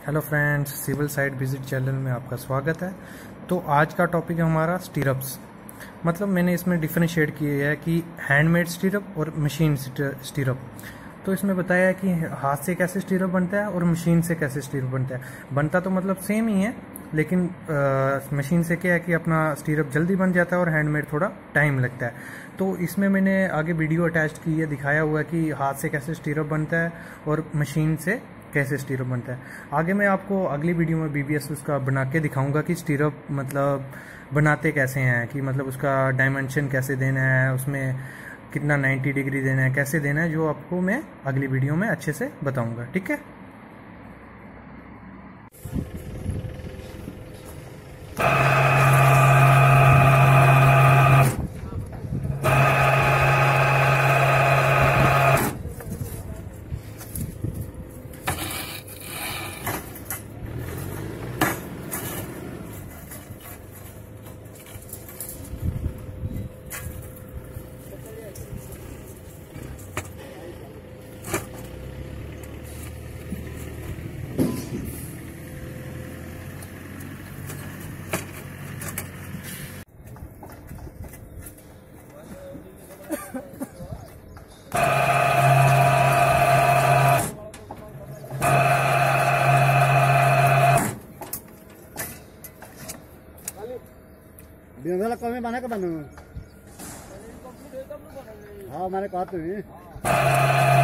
Hello friends, civil side visit channel में आपका स्वागत है। तो आज का टॉपिक है हमारा स्टीरप्स। मतलब मैंने इसमें डिफरेंशिएट किया है कि हैंडमेड स्टीरप और मशीन स्टीरप। तो इसमें बताया है कि हाथ से कैसे स्टीरप बनता है और मशीन से कैसे स्टीरप बनता है। बनता तो मतलब सेम ही है, लेकिन मशीन से क्या है कि अपना स्टीरप जल्दी बन जाता है और हैंडमेड थोड़ा टाइम लगता है। तो इसमें मैंने आगे वीडियो अटैच की है, दिखाया हुआ है कि हाथ से कैसे स्टीरप बनता है और मशीन से कैसे स्टीरप बनता है। आगे मैं आपको अगली वीडियो में बीबीएस उसका बना के दिखाऊंगा कि स्टीरप मतलब बनाते कैसे हैं, कि मतलब उसका डायमेंशन कैसे देना है, उसमें कितना 90 डिग्री देना है, कैसे देना है, जो आपको मैं अगली वीडियो में अच्छे से बताऊंगा। ठीक है। बिंदला कमी बना के बनो। हाँ मैंने कहा तुम्हें।